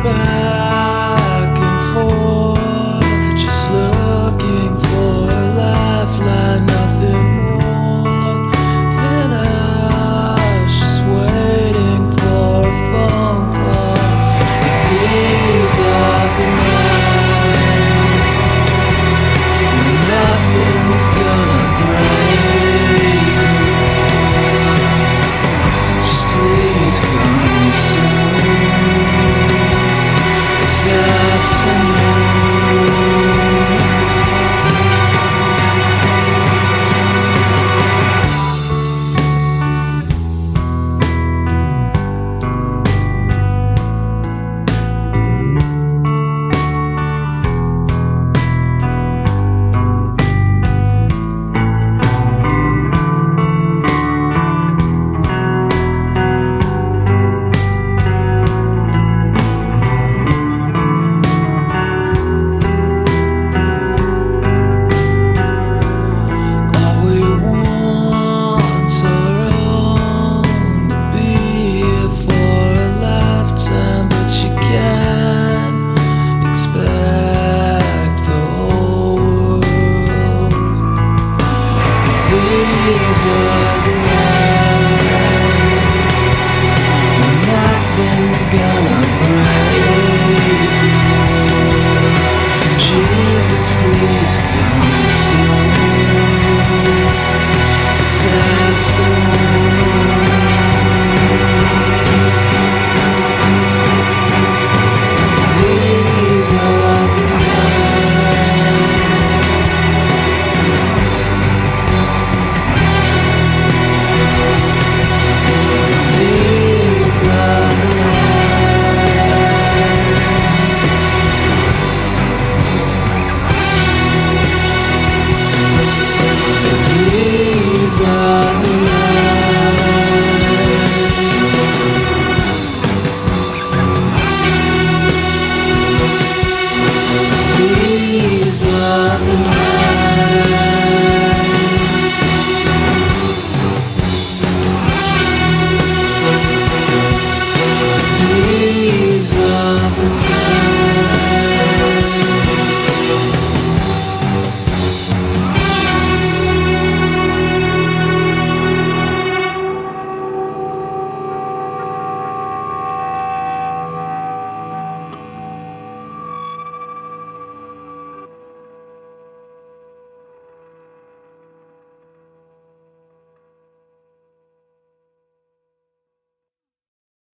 back and forth, just looking for a lifeline, nothing more than us, just waiting for a phone call. It feels like a night when nothing's gonna break. Just please come soon. This afternoon. Nothing's gonna break. Jesus, please come soon. This afternoon.